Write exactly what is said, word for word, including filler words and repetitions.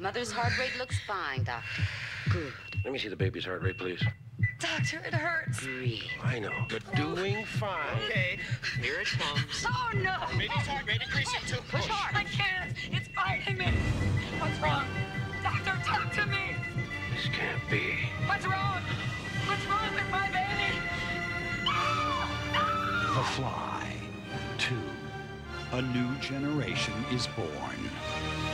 Mother's heart rate looks fine, Doctor. Good. Let me see the baby's heart rate, please. Doctor, it hurts. Breathe. I know. You're doing fine. Okay, here it comes. Oh, no. Baby's heart rate increasing too. Push hard. I can't. It's biting me. What's wrong? Doctor, talk to me. This can't be. What's wrong? What's wrong with my baby? The Fly two. A new generation is born.